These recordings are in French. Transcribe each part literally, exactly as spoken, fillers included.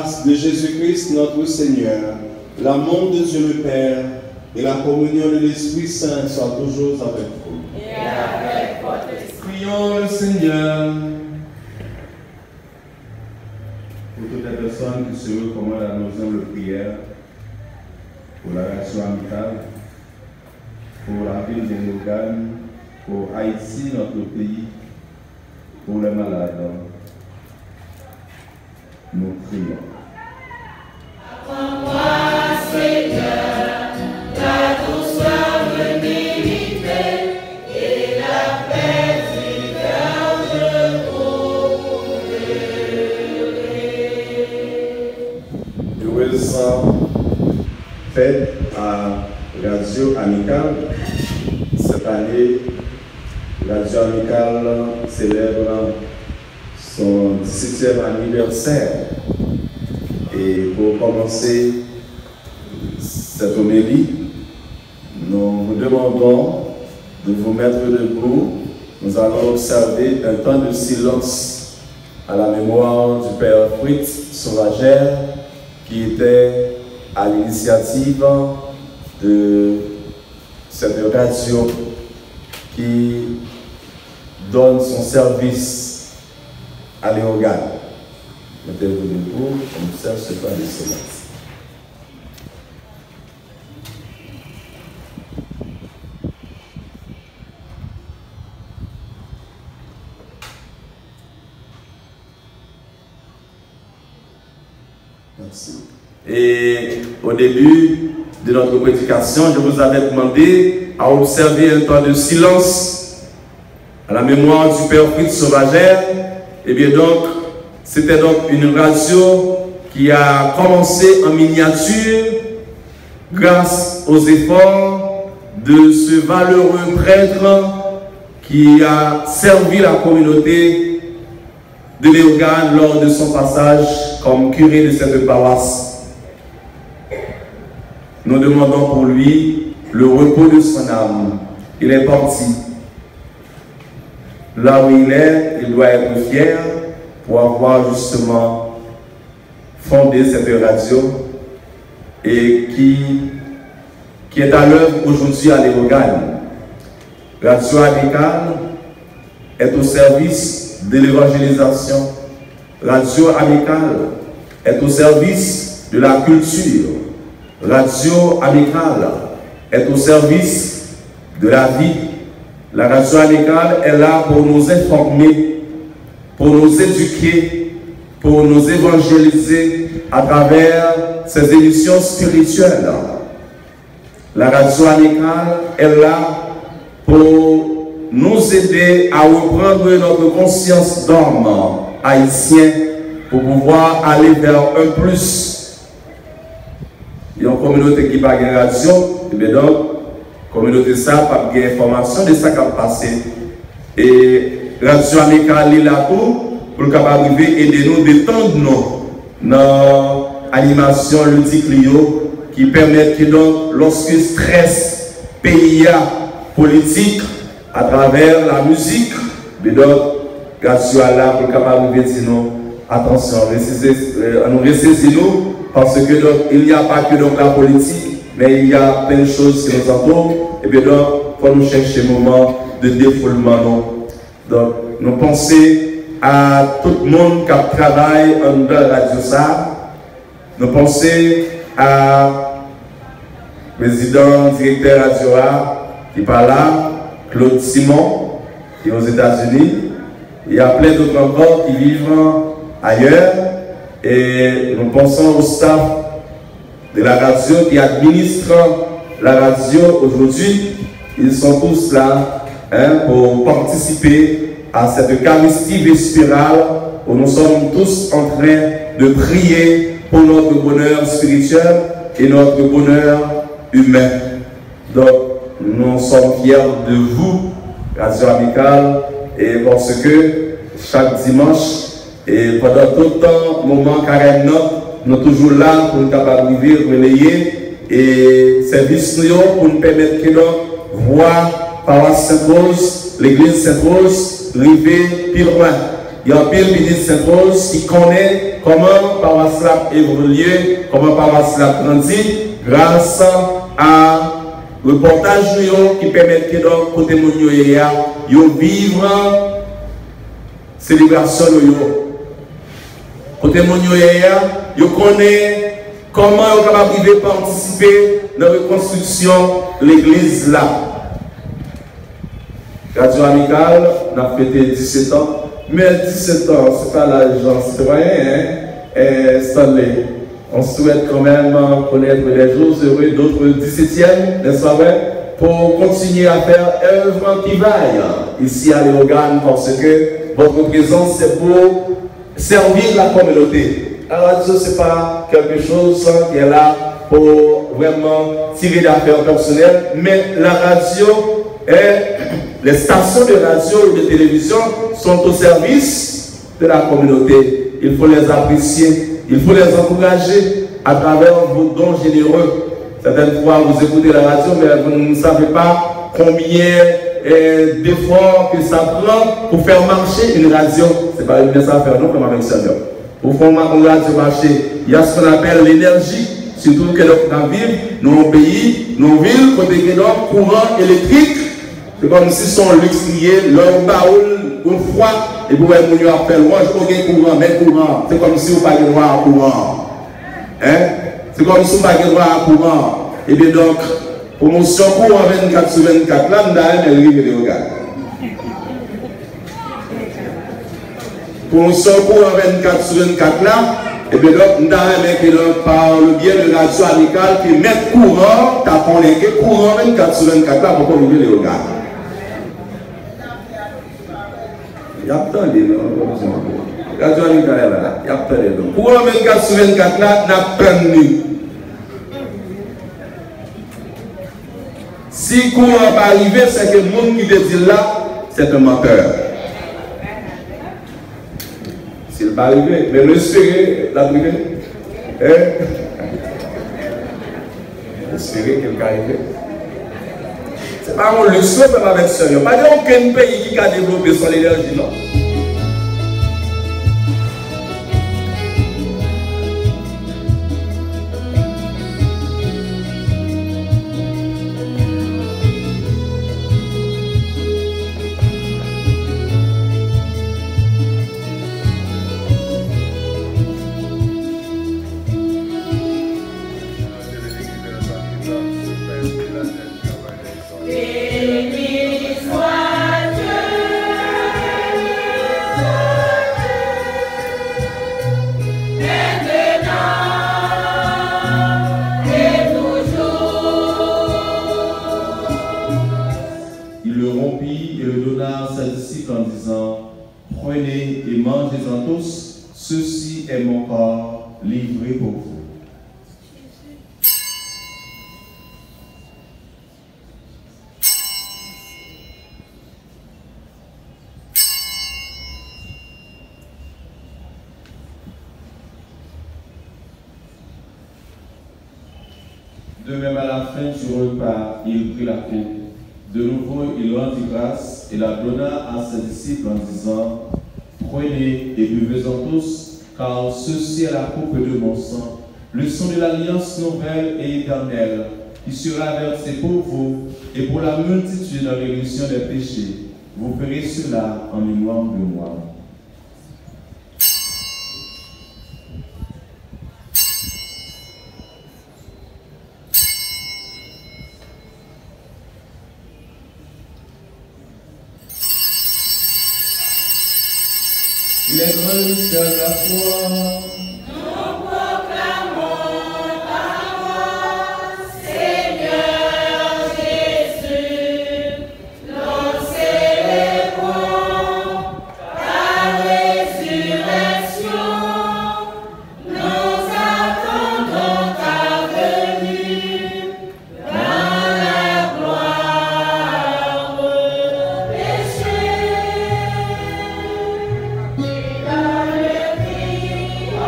grâce de Jésus-Christ notre Seigneur, l'amour de Dieu le Père et la communion de l'Esprit Saint soient toujours avec vous. Et avec votre esprit. Prions le Seigneur. Pour toutes les personnes qui se recommandent à nos hommes de prière, pour la relation amicale, pour la ville de Léogane, pour Haïti, notre pays, pour les malades, nous prions. Envoie, Seigneur, la douceur méritée et la paix du cœur je trouverai. Heureuse fête à Radio Amicale. Cette année, Radio Amicale célèbre son dix-septième anniversaire. Et pour commencer cette homélie, nous vous demandons de vous mettre debout. Nous allons observer un temps de silence à la mémoire du Père Fritz Sauvagère, qui était à l'initiative de cette radio qui donne son service à Léogane. Mettez-vous debout, on observe ce temps de silence. Merci. Et au début de notre prédication, je vous avais demandé à observer un temps de silence à la mémoire du Père Fritz Sauvagère. Et bien donc, c'était donc une radio qui a commencé en miniature grâce aux efforts de ce valeureux prêtre qui a servi la communauté de Léogane lors de son passage comme curé de cette paroisse. Nous demandons pour lui le repos de son âme. Il est parti. Là où il est, il doit être fier pour avoir justement fondé cette radio et qui, qui est à l'œuvre aujourd'hui à Léogane. Radio Amicale est au service de l'évangélisation. Radio Amicale est au service de la culture. Radio Amicale est au service de la vie. La radio amicale est là pour nous informer, pour nous éduquer, pour nous évangéliser à travers ces émissions spirituelles. La radio amicale est là pour nous aider à reprendre notre conscience d'homme haïtien pour pouvoir aller vers un plus. Il y a une communauté qui n'a pas de radio, et bien donc, communauté ça, pas de information de ça qui a passé. Et Radio Amicale est là pour, pour capable arriver aider nous, détendre nous dans l'animation ludique qui permet que donc, lorsque stress pays politique à travers la musique, mais donc, Radio est là pour capable arriver dire nous, attention, nous ressaisissons parce que donc, il n'y a pas que donc, la politique, mais il y a plein de choses qui nous entourent. Et bien donc, il faut nous chercher un moment de défoulement. Non? Donc, nous pensons à tout le monde qui travaille en dans Radio ça. Nous pensons à le président, directeur Radio A, qui parle là, Claude Simon, qui est aux États-Unis. Il y a plein d'autres encore qui vivent ailleurs. Et nous pensons au staff de la radio qui administre la radio aujourd'hui. Ils sont tous là hein, pour participer à cette Eucharistie vespérale où nous sommes tous en train de prier pour notre bonheur spirituel et notre bonheur humain. Donc, nous sommes fiers de vous, Radio Amicale, et parce que chaque dimanche, et pendant tout le temps, moment carême, nous sommes toujours là pour nous arriver, relayer et service pour nous permettre que nous voir paroisse Saint-Rose, l'église Saint-Rose, river pile loin. Il y a un pile ministre Saint-Rose qui connaît comment paroisse a évolué, comment paroisse a grandi, grâce à reportage qui permet que donc côté monio yo vivre célébration yo côté monio yo connaît comment on est capable de participer dans la reconstruction de l'église là. Radio Amical a fêté dix-sept ans, mais dix-sept ans, c'est pas l'âge citoyen, hein? Et Stanley. On souhaite quand même connaître des jours heureux, d'autres dix-septième, n'est-ce pas vrai, pour continuer à faire œuvre qui vaille ici à Léogane, parce que votre présence c'est pour servir la communauté. La radio, ce n'est pas quelque chose qui est là pour vraiment tirer d'affaires personnelles, mais la radio et les stations de radio ou de télévision sont au service de la communauté. Il faut les apprécier, il faut les encourager à travers vos dons généreux. Certaines fois, vous écoutez la radio, mais vous ne savez pas combien eh, d'efforts que ça prend pour faire marcher une radio. Ce n'est pas une ça à faire, non, comme avec ça. Pour faire une radio marcher, il y a ce qu'on appelle l'énergie. Surtout que dans la ville, nos pays, nos villes, côté que donc courant électrique, c'est comme si son luxe lié, leur baoul, une froid, et vous voyez, vous appelez, moi je connais courant, mais courant, c'est comme si vous n'avez pas droit à courant. Hein? C'est comme si vous n'avez pas droit à courant. Et bien donc, promotion courant vingt-quatre sur vingt-quatre, là, nous avons un livre de regard. Promotion courant vingt-quatre sur vingt-quatre, là, et bien donc, nous avons par le biais de radio amicale qui met courant, tu as que courant vingt-quatre sur vingt-quatre, là, pour qu'on ouvre les regards. Il y a plein de noms. Radio amicale est là, il y a plein de noms. Courant vingt-quatre sur vingt-quatre, là, n'a pas de nuit. Si courant va arriver, c'est que le monde qui te dit là, c'est un menteur. S'il va arriver, mais l'espérer, la privé. Hein? Espérer qu'il va arriver. Ce n'est pas un leçon, mais pas avec sérieux. Pas aucun pays qui a développé son énergie, non. Ceci est mon corps livré pour vous. De même à la fin du repas, il prit la coupe. De nouveau, il rendit grâce et la donna à ses disciples en disant: prenez et buvez-en tous, car ceci est la coupe de mon sang, le sang de l'alliance nouvelle et éternelle, qui sera versé pour vous et pour la multitude de la rémission des péchés. Vous ferez cela en mémoire de moi. Il est grand le mystère de la foi. Nous proclamons ta voix, Seigneur Jésus. Nous célébrons ta résurrection. Nous attendons ta venue dans la gloire péché. Dans le cri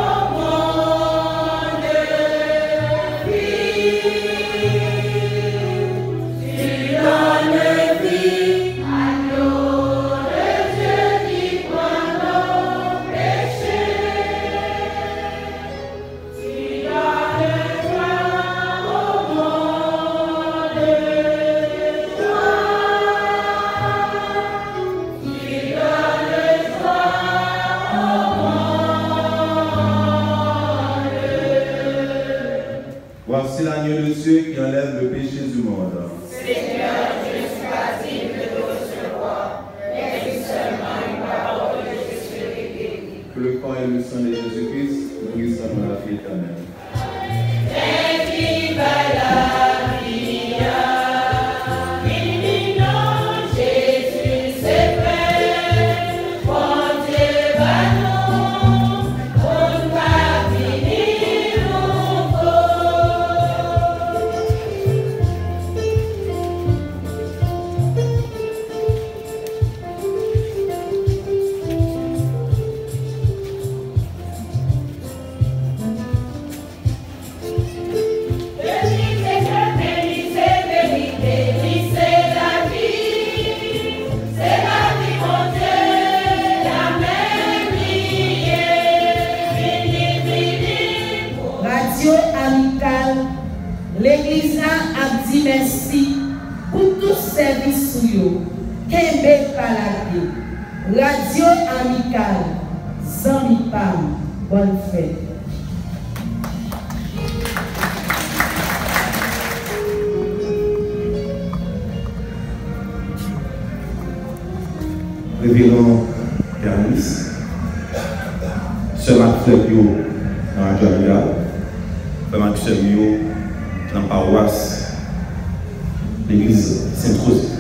et le sang de Jésus-Christ, nous qui sommes dans la vie éternelle. L'église a dit merci pour tout service sur vous. Kembe Palade, Radio Amicale, Zami Pam, bonne fête. Révérend Canis, ce matin, dans la Radio Amicale, le matin, dans la paroisse, l'église Sainte-Rose.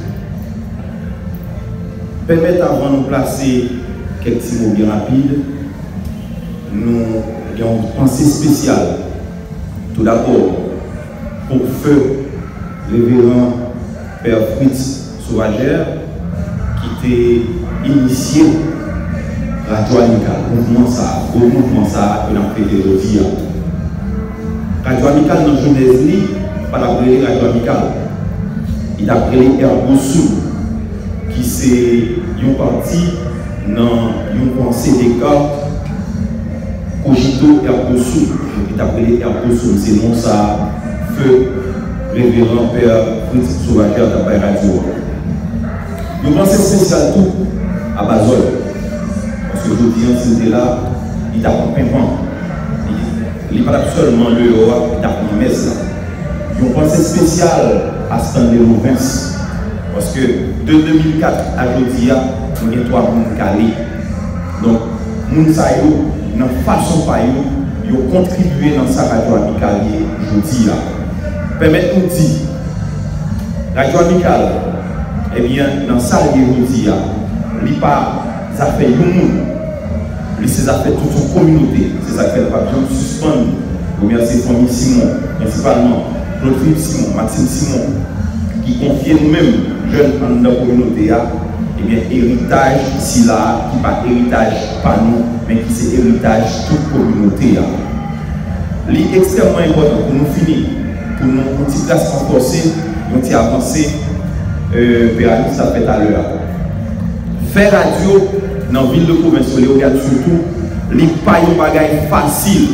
Permettez avant de nous placer quelques petits mots bien rapides, nous avons une pensée spéciale. Tout d'abord, pour feu, révérend Père Fritz Sauvagère, qui était initié Radio Amicale, mouvement ça, au mouvement ça, que nous avons fait aujourd'hui. Radio Amicale dans la jeunesse, pas l'appeler Radio Amicale. Il a appelé Ergossou, qui c'est une partie dans une pensée des cartes Cogito Ergossou. Il a appelé Ergossou, c'est non ça, feu, révérend Père Fritz Sauvagère d'après Radio. Une pensée spéciale tout à Bazol. Parce que je dis, c'était là, il a un paiement. Il n'est pas seulement le roi, il a une messe. Une pensée spéciale à Stanley Louvens. Parce que de deux mille quatre à aujourd'hui, nous avons trois personnes calées. Donc, nous savons, dans la façon dont ils ont contribué dans sa radio amicale aujourd'hui. Permettez-nous de dire, radio amicale, eh bien, dans sa radio aujourd'hui, il n'y a pas fait un monde. C'est affaires toute une communauté, c'est affaires de pas besoin de suspendre. Je remercie famille Simon, principalement Claude Philippe Simon, Maxime Simon, qui confient nous-mêmes, jeunes dans la communauté, et bien héritage ici là, qui pas héritage pas nous, mais qui c'est héritage toute communauté. C'est extrêmement important pour nous finir, pour nous un petit place renforcée, un petit avancé, euh, Péralis ça fait à l'heure. Faire radio dans la ville de province, surtout, les pas un bagage facile.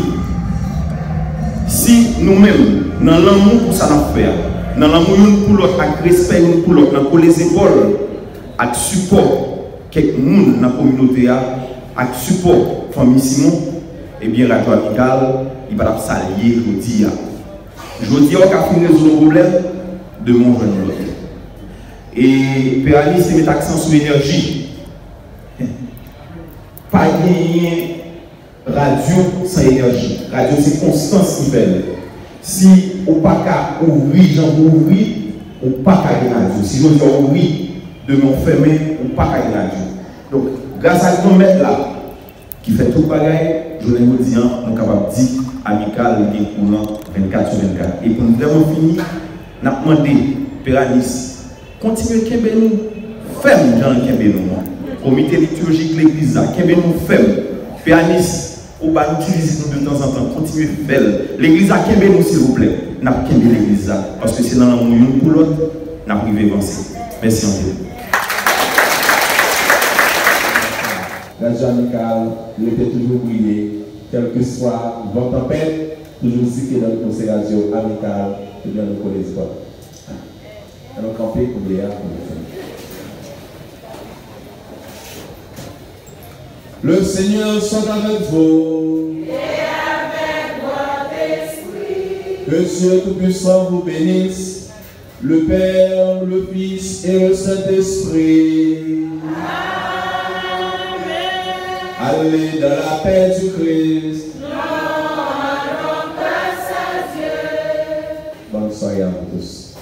Si nous-mêmes, dans l'amour pour ça nous faire, dans l'amour pour l'autre, avec respect pour l'autre, dans les épaules, avec support, quelques monde dans la communauté, avec support, famille Simon, et bien Radio Amicale, il va s'allier aujourd'hui. Aujourd'hui, on a fini résoudre le problème de mon jeune l'autre. Et Péralis, c'est mettre accent sur l'énergie. Pas gagner radio sans énergie. Radio, c'est constance qui fait. Si on n'a pas ouvrir, j'en ouvrir, on n'a pas gagner radio. Si on a ouvrir, demain on ferme, on n'a pas gagner radio. Donc, grâce à ce maître là, qui fait tout pareil, je vais vous dire, on est capable de dire amical et courant vingt-quatre sur vingt-quatre. Et pour nous vraiment finir, on a demandé, Péranis, continuez à Kembe nous, ferme Jean Kembe nous. Comité liturgique de l'église, qui est nous faible, Péranis, on va utiliser nous de temps en temps, continuer à faire. L'église, qui est nous, s'il vous plaît, n'a pas l'église, parce que c'est dans la moyen pour l'autre, n'a pas privé avancer. Merci en Dieu. Radio Amicale, il était toujours brillé, quel que soit votre tempête, toujours cité dans le conseil radio amical, et bien nous connaissons pas. Alors, camper pour les arts, pour les femmes. Le Seigneur soit avec vous. Et avec votre esprit. Que Dieu Tout-Puissant vous bénisse, le Père, le Fils et le Saint-Esprit. Amen. À allez dans la paix du Christ. Non, allons grâce à Dieu. Bonne soirée à vous tous.